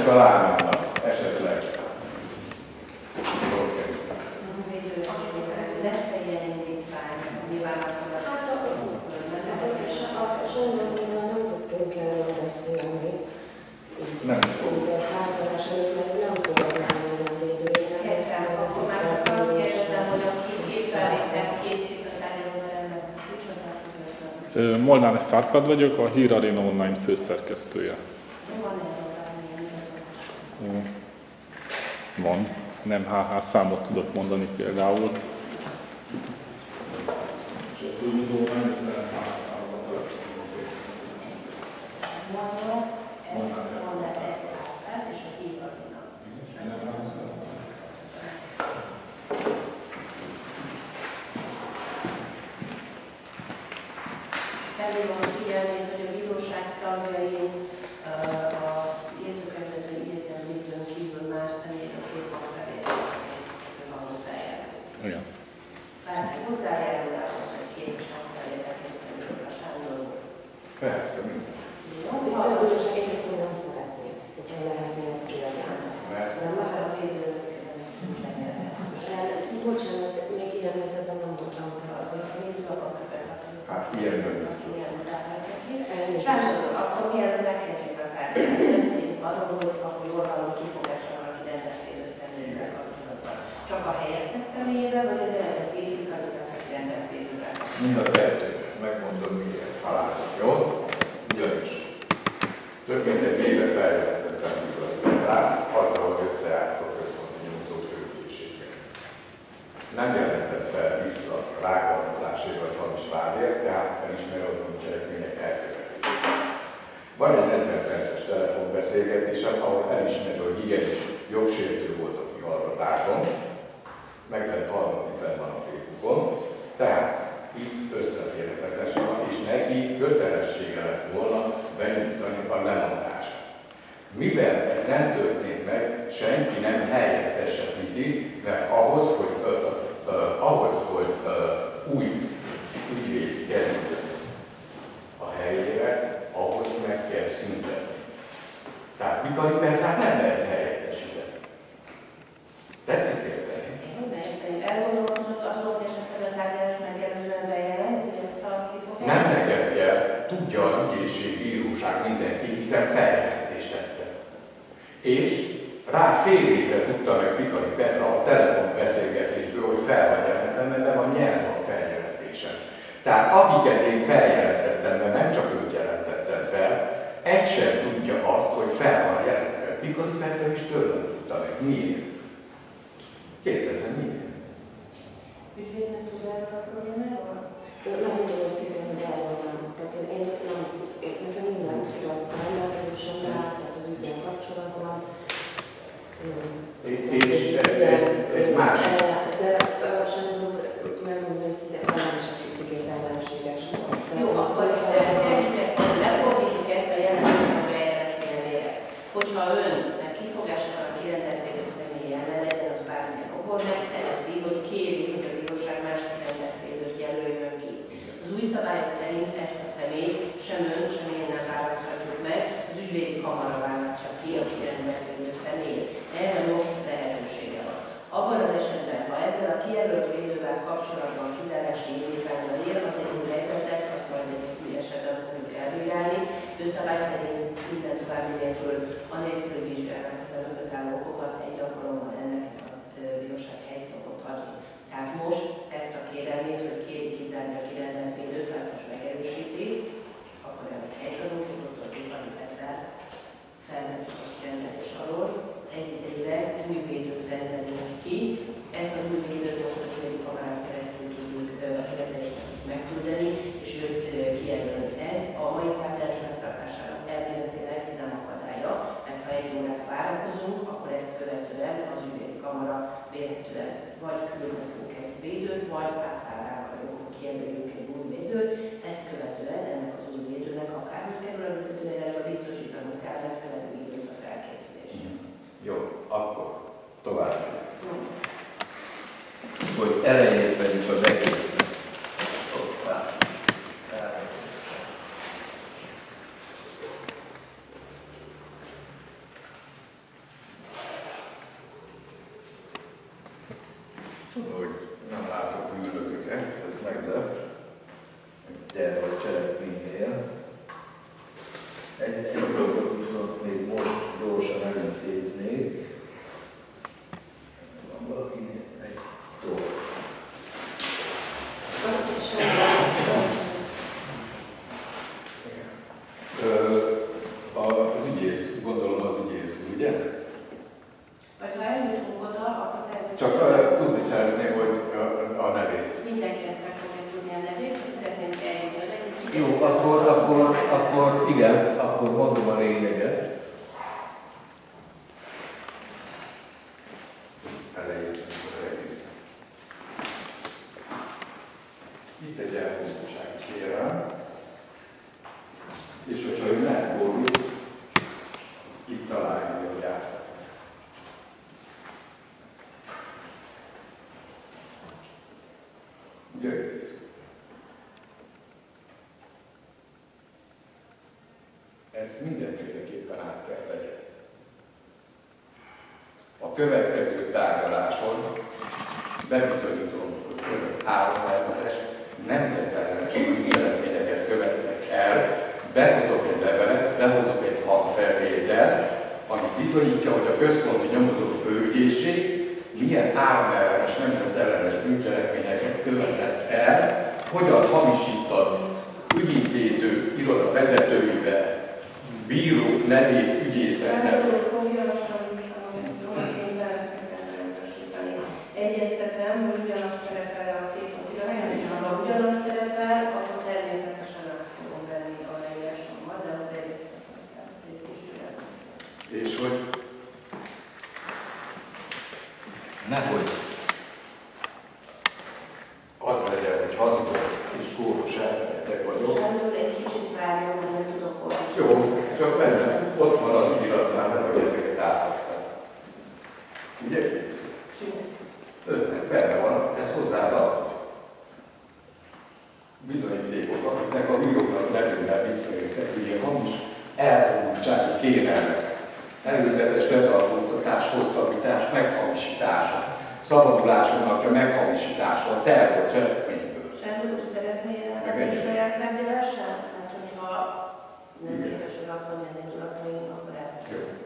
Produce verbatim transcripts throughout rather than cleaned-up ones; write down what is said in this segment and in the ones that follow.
találnának esetleg. Lesz egy ilyen indítvány, nyilván hát a sajnálommal nem tudtunk erről beszélni. Nem. Ugye hátrányosan, mert nem fogadnám a védőjének. értem, akkor már csak arra kérdezem, hogy aki képfelvételt készít a tárgyalóteremben, az kicsodát. Molnár Árpád vagyok, a Hírarena Online főszerkesztője. Van egy Van. Nem há há számot tudok mondani például. Felhívom a figyelmét, hogy a bíróság tagjai a jegyzőkönyvezető igyekezett védőn kívül más személyre két magfelvételt készítő van hozzájárul. Igen. Bárki hozzájáruláshoz, hogy két magfelvételt készítő a Sándor. Persze, minden. Tisztelt bíróság, én ezt nem szeretném, hogyha lehetnének kiadni. Nem akar a védőnek Bocsánat, még ilyen helyzetben nem voltam rá azért. a védő akarnak betartozni. Hát ilyen nem is. Sándor, akkor mielőtt megkezdjük a tárgyalást, beszéljünk arról, hogy akkor jól hallom kifogásra valaki rendelkező személyével kapcsolatban. Csak a helyettes személyével, vagy az eredeti igazgatási rendelkezővel? Mind a kettő. Megmondom, miért felállok, jó? Ugyanis több mint egy éve feljelentettem rá, azzal, hogy összeállsz a központi nyomozó főügyészséggel. Nem jelentettem fel vissza rágalmazásért vagy hamis vádért, tehát elismerő a bűncselekmények elkövetését. Van egy negyven perces telefonbeszélgetésem, ahol elismerő, hogy igenis jogsértő volt a kihallgatásom, meg lehet hallgatni fel van a Facebookon, tehát itt összeférhetetlenség van, és neki kötelessége lett volna benyújtani a lemondást. Mivel ez nem történt meg, senki nem helyettesíti, mert ahhoz, hogy, ö, ö, ö, ahhoz, hogy ö, új ügyvéd kerül a helyére, ahhoz meg kell szüntetni. Tehát Mikali Petrát nem lehet helyettesíteni. Tetszik érteni? Elgondolkozott azon, hogy esetleg a tárgyalást megelőzően bejelenti ezt a kifogást? Nem neked kell, tudja az ügyészség, bíróság, mindenki, hiszen feljelentést tette. És rá fél évre tudta meg Mikali Petra a telefonbeszélgetésből, hogy fel van jelentve, mert be van nyelve a feljelentésen. Tehát akiket én feljelentettem, mert nem csak őt jelentettem fel, egy sem tudja azt, hogy fel van jelentve. Mikali Petra is tőlem tudta meg. Miért? Kérdezem, miért? Ügyvédnek tud erről a problémáról? Nem tudom őszintén, hogy erről nem. Tehát én, én nem, én, nekem minden tudom rendelkezésemre áll, tehát az ügyel kapcsolatban. És egy másik. De sajnos megmondom őszintén, nem is a picikét ellenséges volt. Jó, akkor kezdjük ezt, lefordítsuk ezt a jelentést a bejárási elvére. Hogyha önnek kifogása van a kirendelt védő személy ellen, legyen az bármilyen okon, megteheti, hogy kéri, hogy a bíróság más kirendelt védőt jelöljön ki. Az új szabályok szerint ezt a személyt sem ön, sem én nem választhatjuk meg, az ügyvédi kamara választja ki a kirendelt védő személyt. Erre most lehetősége van. Abban az esetben, ha ezzel a kijelölt védővel kapcsolatban kizárási indítvánnyal él, az egy új helyzet lesz, azt majd egy új esetben fogjuk elbírálni. Őszabály szerint minden további nélkül, anélkül, hogy vizsgálnak az előtt álló okokat, egy alkalommal ennek ez a bíróság helyt szokott adni. Tehát most ezt a kérelmét, hogy kéri kizárni a kirendelt védőt, ezt most megerősíti, akkor ennek egy adunk, hogy doktor Mikali Petre felmentjük a kirendelés alól, egyidejűleg új védőt rendelünk ki. Ezt az új védőt most a ügyvédi kamarán keresztül tudjuk a kirendelést megküldeni, és őt kijelölni. Ez a mai tárgyalás megtartásának elméletileg nem akadálya, mert ha egy terrorcselekménynél. Egy, egy dolgot viszont még most gyorsan elintéznék. Van valakinél egy dolog. Az ügyész, gondolom az ügyész, ugye? Vagy ha eljutunk oda, akkor természetesen... Csak uh, tudni szeretném, hogy a, a nevét. Mindenkinek meg fogja tudni a nevét, és szeretném eljutni az egyik. Jó, akkor, akkor, akkor igen, akkor mondom a lényeget. Elejétünk az egész. Itt egy elfogadottsági kérelem. És hogyha ő meggólul, itt találja a gyárt. Ugye egész. Ezt mindenféleképpen át kell legyen. A következő tárgyaláson bebizonyítom, hogy önök háromellenes, nemzetellenes bűncselekményeket követtek el, behozok egy levelet, behozok egy hangfelvételt, ami bizonyítja, hogy a központi nyomozó főügyészség milyen államellenes, nemzetellenes bűncselekményeket követett el, hogyan hamisított ügyintéző iroda vezetőivel, bíró nevét, ügyészeknek. Egyeztetem, hogy ugyanazt szerepel a két papíron, és ha ugyanazt szerepel, akkor természetesen át fogom venni a leírásommal, de az egyeztetem kell egy kis türelmet. És hogy nehogy az legyen, hogy hazudok és kóros elmeneteg vagyok. Sándor, egy kicsit várjon, hogy nem tudok olvasni. Jó, csak benne, ott van az ügyiratszámban, hogy ezeket átadták. Ugye egész? Önnek benne van, ez hozzá tartozik. Bizonyítékok, akiknek a bíróknak nevűnnel visszajöttek, ugye hamis elfogultsági kérelmek, előzetes letartóztatás, hosszabbítás, meghamisítása, szabadulásoknak a meghamisítása, a terrorcselekményből. Sándor úr, szeretnél Meg egy egy- saját tárgyalását? Hát, hogyha nem képes rakodni az indulataim, akkor elfelejteni.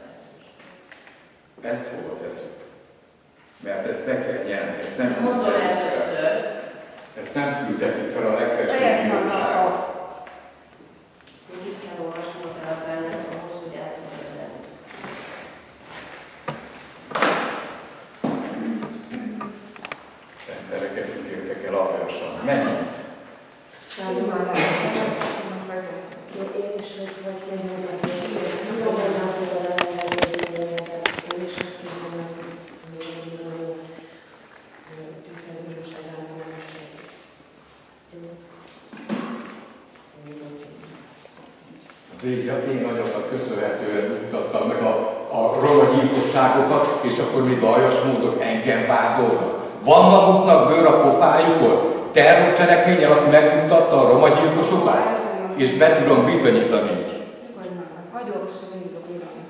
Ezt hova teszek? Mert ezt be kell nyerni, ezt nem Mondom küldetik fel. először. Ezt nem küldetik fel a legfelsőbb Fejezd bíróságon. magad! Még itt kell olvasnom a felapányát, ahhoz, hogy el tudjam lenni. Embereket ítéltek el aljasan. Mennyit? Sándor már lehet. Én is vagy kérdezem, hogy én tudom, hogy azt mondom, hogy én is azt tudom, hogy tisztelt bíróság általánosság. Az én, én anyagnak köszönhetően mutattam meg a, a romagyilkosságokat, és akkor még aljas módon engem vádolnak. Van maguknak bőr a pofájukon? Terrorcselekménnyel, aki megmutatta a romagyilkosokat? És be tudom bizonyítani is. Hagyj olvassam végig a bírónak.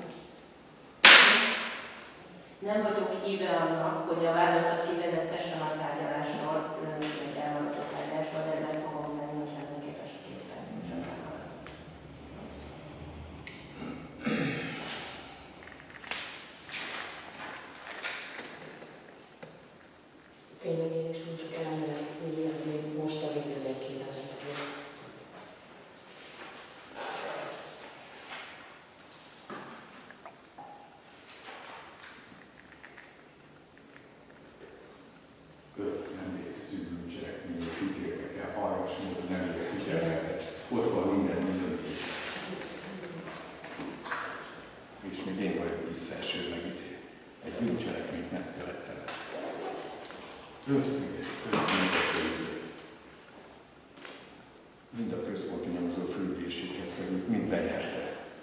Nem vagyok híve annak, hogy a vádlottat kivezetessen a tárgyaláson, különösen egy elmondott tárgyalásban, de meg fogom tenni, hogy nem képes a két percet. Tényleg én is úgy csak elmenek, hogy ilyen még most a végül kéne ezeket. Öt nem létező bűncselekmények ítéltek el, aljas módon nem értek. Ott van minden bizonyíték. És még én vagyok visszaeső meg izé. Egy bűncselekményt nem követtem el. Öt ügyes, öt ügyes. Mind a központi nyomozó főügyészséghez került, mind benyerte.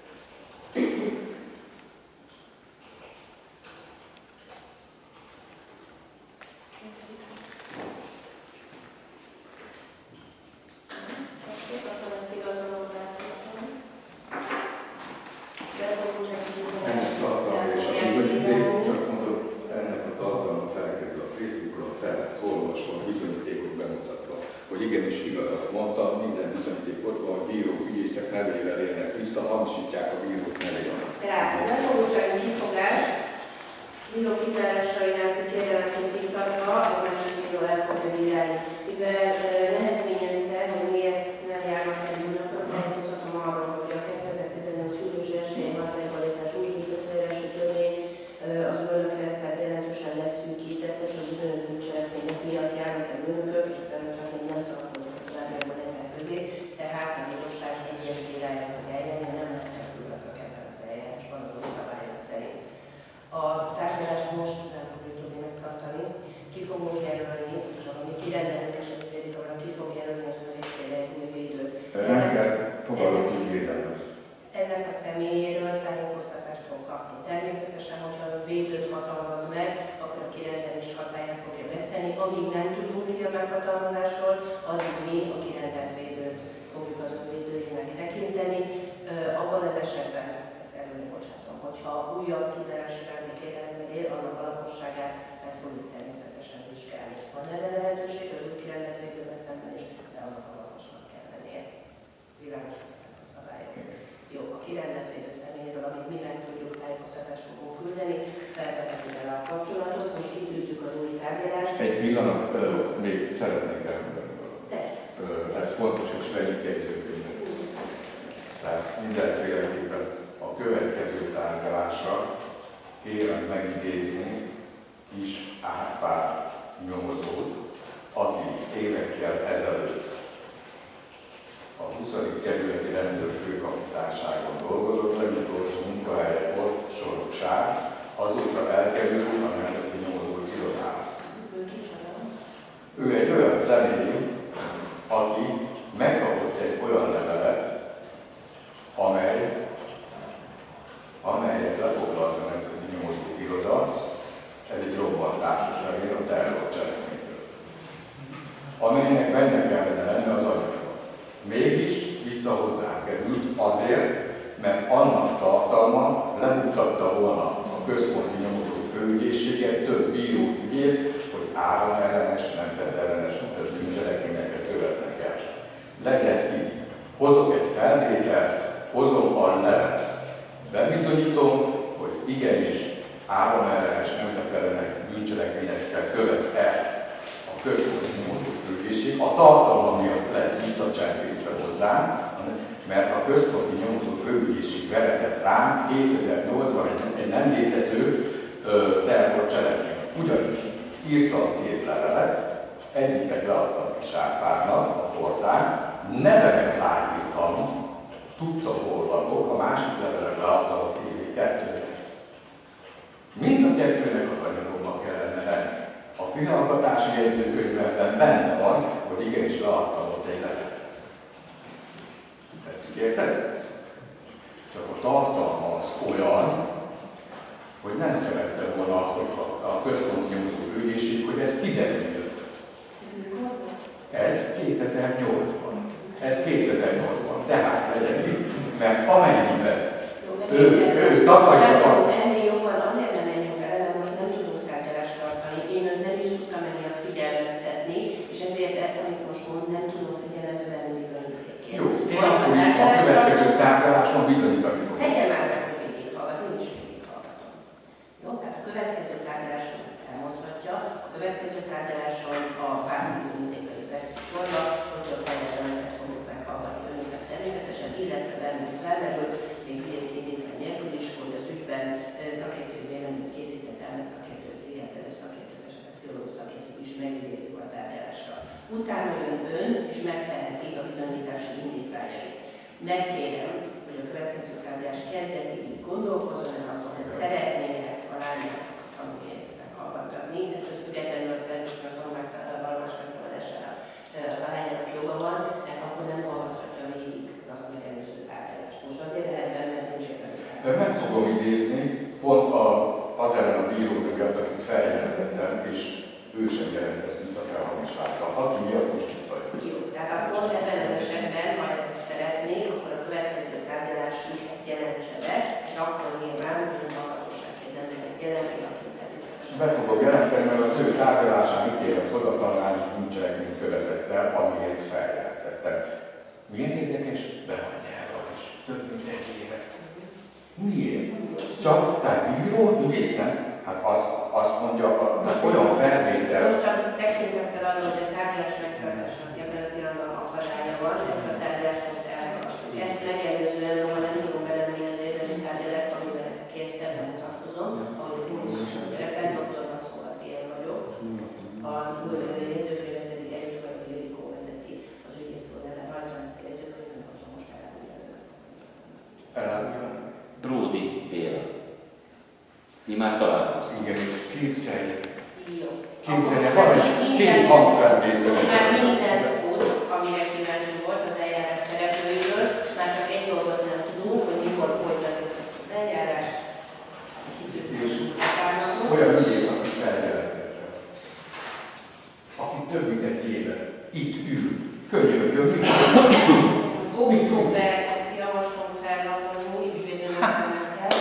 Akkor ezt igazolom az átadom. De akkor nincs egy Ennek tartalma és a bizonyíték, csak mondom, ennek a tartalma felkerül a Facebookra, fel lesz olvasva, a bizonyítékok bemutatva, hogy igenis igazat mondtam, minden ügyészek nevével élnek vissza, hamisítják a bírók nevét. Tehát az elfogottsági kifogás bíró kizárása iránti kérelmként iktatva, a másik bíró el fogja bírálni. Mivel lehetményezte, hogy miért nem járnak el bűnökön, tájékoztatom arról, hogy a kétezer-tizennyolc július elsején hatályba lépett új büntetőjárási törvény az bűnökrendszert jelentősen leszűkítette, és a bizonyos bűncselekmények miatt járnak el bűnökök, és a bűncselekmény nem tartozik a továbbiakban ezek közé, tehát a bíróság egyes bírálja fog eljárni, nem lesznek bűnökök ebben az eljárásban a szabályok szerint. A tárgyalást most nem fogjuk tudni megtartani, ki fogunk jelölni, és ami kirendelők esetén pedig arra ki fog jelölni az ön részére egy új védőt. Nem kell fogadok ígérem lesz. Ennek a személyéről tájékoztatást fog kapni. Természetesen, hogyha a védőt hatalmaz meg, akkor a kirendelés hatályát fogja veszteni. Amíg nem tudunk ki a meghatalmazásról, addig mi a kirendelt védőt fogjuk az ön védőjének tekinteni. Abban az esetben, ezt előre bocsátom, hogyha újabb kizárás iránti kérelemmel él, annak alaposságát meg fogjuk természetesen vizsgálni. Van erre lehetőség az új kirendelt védővel szemben is, de annak alaposnak kell lennie. Világosan ezek a szabályok. Jó, a kirendelt védő személyéről, amit mi meg tudjuk, tájékoztatást fogunk küldeni, felvehetjük el a kapcsolatot, most kitűzzük az új tárgyalást. Egy pillanat, ö, még szeretnék elmondani valamit. Ez fontos, és vegyük jegyzőkönyvben. Tehát mindenféleképpen a következő tárgyalásra kérem megidézni Kis Árpád nyomozót, aki évekkel ezelőtt a huszadik kerületi rendőrfőkapitányságon dolgozott, legutolsó munkahelye volt Sorokság, azóta elkerült a Nemzeti Nyomozó Irodához. Ő egy olyan személy, aki megkapott egy olyan levelet, amely, amelyet lefoglalt a Nemzeti Nyomozó Iroda, ez egy robbantásos levél a terrorcselekményről, amelynek benne kellene lenni az anyaga. Mégis vissza hozzá került azért, mert annak tartalma lemutatta volna a központi nyomozó főügyészséget, több bíróügyész, hogy államellenes, nemzetellenes bűncselekményeket követnek el. Legyen így. Hozok egy felvételt, hozom a levet. Bebizonyítom, hogy igenis államellenes, nemzetellenes bűncselekményeket követ el a központi nyomozó főügyészség. A tartalma miatt lett visszacsempészve hozzám, mert a központi nyomozó főügyészség vezetett rám kétezer-nyolcban egy, egy nem létező terrorcselekmény. Ugyanis írtam két levelet, egyiket leadtam Kis Árpádnak a portán, neveket lájtírtam, tudtam, hol vannak, a másik levelet leadtam a té vé kettőnek. Mind a kettőnek az anyagomban kellene lenni. A kihallgatási jegyzőkönyvben benne van, hogy igenis leadtam ott egy levelet. Tetszik, érted? Csak a tartalma az olyan, hogy nem szerette volna, hogy a központi nyomozó főügyészség, hogy ez kiderüljön. Ez kétezer-nyolcban. Ez kétezer-nyolcban. Tehát legyen itt, mert amennyiben ő, ő tagadja azt. Ennél jobban azért nem menjünk vele, mert most nem tudunk tárgyalást tartani. Én őt nem is tudtam emiatt figyelmeztetni, és ezért ezt, amit most mond, nem tudom figyelembe venni bizonyítékként. Jó, én akkor is a következő tárgyaláson bizonyítani fogom. Tegye már meg, hogy végighallgat, én is végighallgatom. Jó, tehát a következő tárgyaláson ezt elmondhatja, a következő tárgyaláson a bármi bizonyítékait veszünk sorba, hogyha szervezetet fogjuk meghallgatni önöket természetesen, illetve bennünk felmerül, még ügyész indítvány nélkül is, hogy az ügyben szakértői véleményt készített elme szakértő, pszichiáter szakértő, esetleg pszichológus szakértő is megidézzük a tárgyalásra. Utána jön ön, és megteheti a bizonyítási indítványait. Megkérem, hogy a következő tárgyalás kezdetig gondolkozzon, azon, hogy szeretnének a lányát tanulni meghallgatni, ettől függetlenül természetesen a tanulmányvalós megtaladására a lányának joga van, mert akkor nem hallgathatja végig az azt megelőző tárgyalást. Most azért ebben, mert nincs értelme. Meg fogom idézni, pont a, az ellen a bíró mögött, akit feljelentettem, és ő sem jelentett vissza felhamisváltal, aki miatt most itt vagyok. Jó, tehát akkor ebben az esetben, ha ezt szeretnék, akkor a következő tárgyalásig ezt jelentse be, és akkor nyilván úgy hallgatóságként nem lehet jelenteni, akit természetesen. Be fogom jelenteni, mert az ő tárgyalásán ítélet hozatalnál is bűncselekményt követett el, amiért feljelentettem. Milyen érdekes? Be van nyelve a Miért? Csak, tehát bíró, ügyésznek? Hát azt, azt mondja, tehát olyan felvétel... Most a tekintettel arra, hogy a tárgyalás megtartásának ebben a pillanatban akadálya van, ezt a tárgyalást most elhalasztjuk. Ezt megelőzően, ahol nem tudom belemenni az érdemi tárgyalást, amivel ezt kérte, nem tartozom, ahogy az indításon szerepel, doktor Macóval ilyen vagyok. A jegyzőkönyvet pedig Erős Bajnok Ildikó vezeti az ügyészszolgálat, rajta ezt a jegyzőkönyvet, hogyha most elárulni. Elárulni? Bródi Béla. Mi már találkoztunk. Igen, és képzelj. Jó. Képzelj, van egy két hangfelvétel. Most már minden tud, amire kíváncsi volt az eljárás szereplőiről, már csak egy dolgot nem tudunk, hogy mikor folytatjuk ezt az eljárást. És olyan ügyész, aki feljelentette, aki több mint egy éve itt ül, könyörgöm, Gómikóber, javaslom felvállalni, ügyvédőnek nem kell.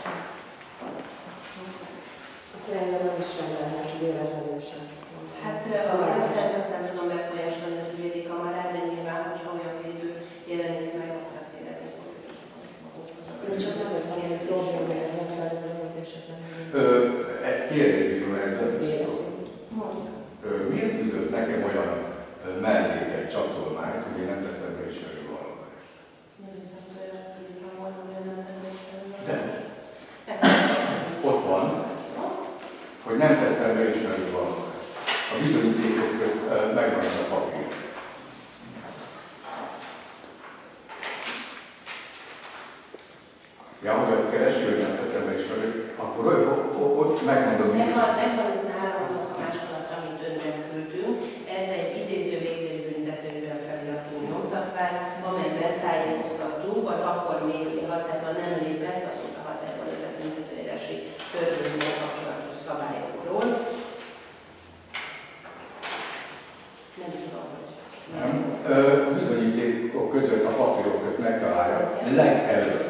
Akkor engem nem is rendelnek, hogy véletlenül sem. Hát a véletlen azt nem tudom befolyásolni az ügyvédi kamarát, de nyilván, hogyha olyan védő jelenik meg, akkor azt érezni fogjuk. Én csak nem vagyok valami problémája, nem felelően, hogy esetleg. Egy kérdésről ezzel vissza. Miért küldött nekem olyan melléket, csatolmányt, hogy én nem tettem be ismerő vallomást? Nem hiszem, hogy olyan tudjuk volna, hogy nem tettem ismerő. De ott van, hogy nem tettem be ismerő vallomást. A bizonyítékok közt megvan ez a papír. Ja, hogy azt keresi, hogy nem tettem be ismerő, akkor ott megmondom, hogy... Megvan, megvan itt nálam a másolat, amit önnek küldtünk. Ez egy idéző végzés büntetőben feliratú nyomtatvány, amelyben tájékoztattuk az akkor még hatályban nem lépett, azóta hatályban lépett büntetőjárási törvényben kapcsolatos szabályokról. Nem tudom, hogy... Nem. A bizonyítékok között a papírok közt megtalálja legelőbb.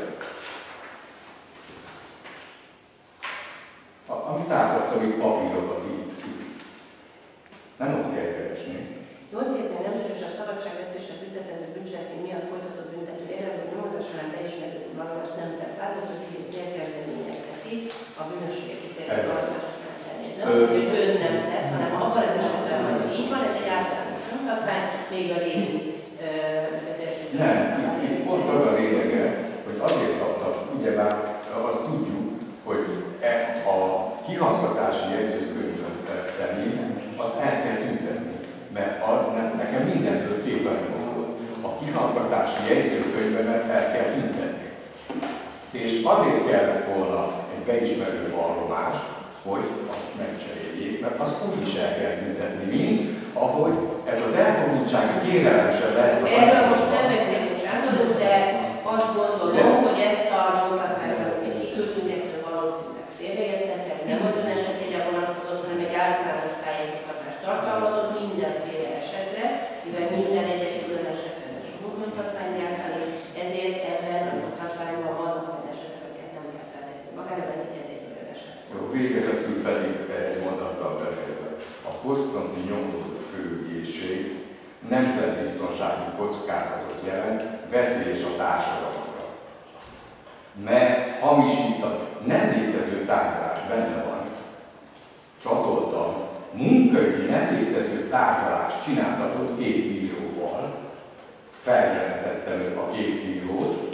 Amit átadtam itt papírokat itt, itt. Nem ott kell keresni. nyolc évnél nem súlyosabb szabadságvesztéssel büntetendő bűncselekmény miatt folytatott büntető érvelő, hogy nyomozás során beismerő vallomást nem tett vádat, az ügyész miért kezdeményezheti a bűnösségek kitérő tartozásoknál szerint. Nem azt, hogy ön nem tett, hanem abban az esetben, hogy így van, ez egy általános nyomtatvány, még a régi Nem, itt pont az a lényege, hogy azért kaptak, ugyebár azt tudjuk, hogy a kihallgatási jegyzőkönyv szerint azt el kell tüntetni, mert az nem, nekem mindentől két anyagom volt. A kihallgatási jegyzőkönyvemet el kell tüntetni. És azért kellett volna egy beismerő vallomás, hogy azt megcseréljék, mert azt úgy is el kell tüntetni, mint ahogy ez az elfogultsági kérelem sem lehet az erről most nem beszélünk Sándor, de azt gondolom, hogy ezt a nyomtatványt, amit kiküldtünk, ezt valószínűleg félreértettek, nem az ön esetére vonatkozott, hanem egy általános tájékoztatást tartalmazott mindenféle esetre, mivel minden egyes külön esetre nyomtatvány gyártani, ezért ebben a nyomtatványban vannak olyan eseteket nem kell feltenni magára, de ezért olyan eset. Jó, végezetül pedig egy mondattal befejezve. A központi nyomozó főügyészség nemzetbiztonsági kockázatot jelent, veszélyes a társadalomra. Mert hamisított, nem létező tárgyalás benne van. Csatoltam, munkaügyi nem létező tárgyalást csináltatott két bíróval. Feljelentettem a két bírót,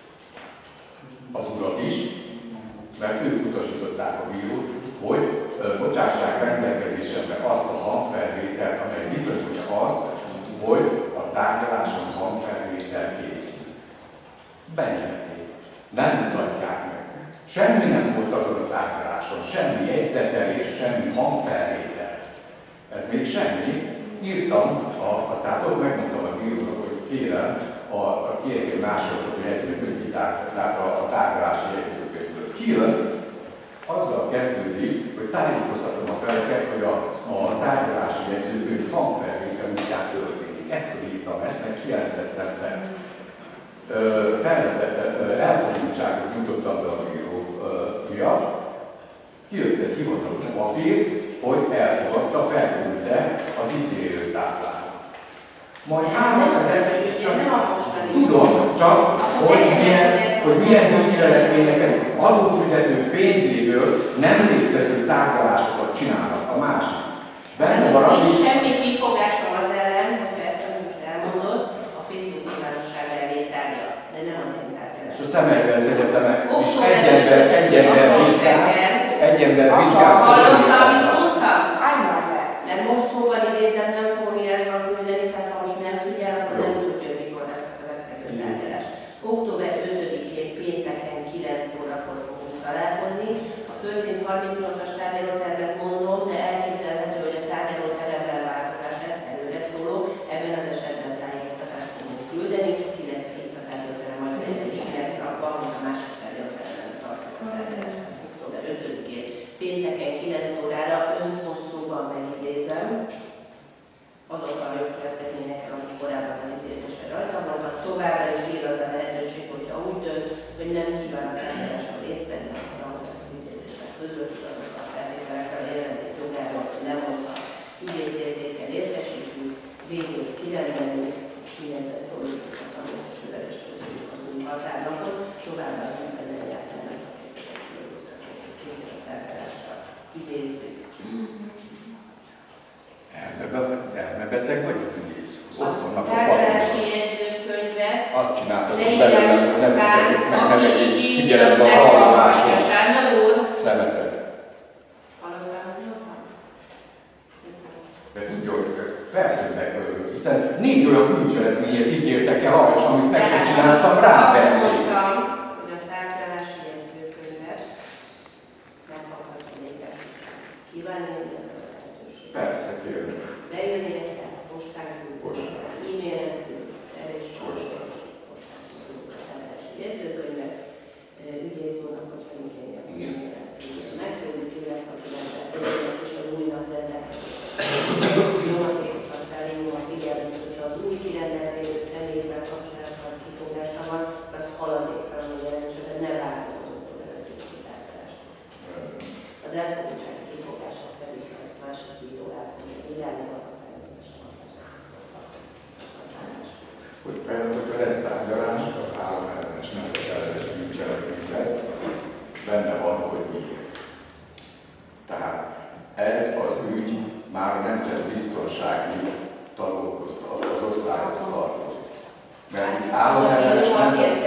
az urat is, mert ők utasították a bírót, hogy bocsássák rendelkezésembe azt a hangfelvételt, amely bizonyítja azt, hogy a tárgyaláson hangfelvétel készül. Benyelték. Nem mutatják meg. Semmi nem volt azon a tárgyaláson, semmi jegyzetelés, semmi hangfelvétel. Ez még semmi. Írtam, a, a, tehát ott megmondtam a bírónak, hogy kérem, a, a kérjél másolatot a jegyzőkönyvi tehát a, a tárgyalási jegyzőkönyvből. Kijött, azzal kezdődik, hogy tájékoztatom a feleket, hogy a, a tárgyalási jegyzőkönyv hangfelvétel útján történik. Ettől írtam ezt, meg kijelentettem fel. Elfogultságot nyújtottam be a bíró miatt. Kijött egy hivatalos papír, hogy elfogadta, felküldte az ítélőtáblát. Majd három ezer, csak tudom, csak hogy milyen hogy milyen bűncselekményeket adófizető pénzéből nem létező tárgyalásokat csinálnak a másik. Benne van, ami... Nincs semmi kifogásom az ellen, hogyha ezt a most elmondod, a Facebook nyilvánossága elé tárgya, de nem az én tárgyalás. És a Szemmelweis Egyetemek is egy ember, egy ember vizsgál, egy ember vizsgál. Hallottál, amit mondtam? Állj már le! Mert most szóval idézem, nem fogom írásban küldeni, tehát ha most nem figyel, akkor nem tudja, hogy mikor lesz a következő tárgyalás. október ötödikén pénteken kilenc órakor fogunk találkozni. A földszint harmincnyolcas tárgyalótervet mondom, de elképzelhető, hogy a tárgyalótervben változás lesz, előre szóló, ebben az esetben tájékoztatást fogunk küldeni, illetve itt a tárgyalóterem majd is lesz rakva, hogy a másik tárgyalóteremben tartunk a tárgyalást. október ötödikén pénteken kilenc órára önt hosszúban megidézem, azokkal a jogkövetkezményekkel, amik korábban az intézésre rajta voltak. Továbbra is ír az a lehetőség, hogyha úgy dönt, hogy nem kíván a tárgyaláson részt venni, akkor ahhoz ezt az intézések között azokkal a feltételekkel a jelenlét jogáról, hogy nem mondta, idéző érzékkel értesítünk, végül kirendelünk, és mindenben szólítjuk a tanult és műveles közülük az új határnapot, továbbá az mindenben egyáltalán lesz a képviselő szakértőt szintén a tárgyalással idézzük. Elmebeteg vagy ügyész? Ott vannak A a tárgyalási jegyzőkönyvet azt csináltak, hogy leírás belőlem nem után, meg nem aki egyéb így figyelembe a megkapja hallomáson. Sándor úr. Szemetek. Hallottál, hogy az van? De tudja, hogy persze, hogy megölök, hiszen négy olyan bűncselekményet ítéltek el arra, és amit meg sem csináltam, Azt ráverték. mondtam, hogy a tárgyalási jegyzőkönyvet megkaphatja leírás után. Kívánni az a lehetőség. Persze, kérlek. Bejönni nektek, postán küldünk, e-mailen küldünk, erre is Postán. a tárgyalási jegyzőkönyvet. Ügyész úrnak, hogyha igen, lesz, megküldjük, illetve akinek és az új naprendelkezésre. Nyomatékosan felhívom a figyelmet, hogyha az új kirendelkező személyben kapcsolatban kifogása van, az haladéktalanul jelentős, de ne változott a lehetőség tárgyalást. Az elfogottsági kifogások pedig a másik bíró el fogja írni, akkor természetesen a Hogy például, hogy lesz tárgyalás, az államellenes nemzetellenes bűncselekmény lesz, benne van, hogy miért. Tehát ez az ügy már a nemzetbiztonsági tanulkoztat, az osztályhoz tartozik. Mert államellenes nemzetellenes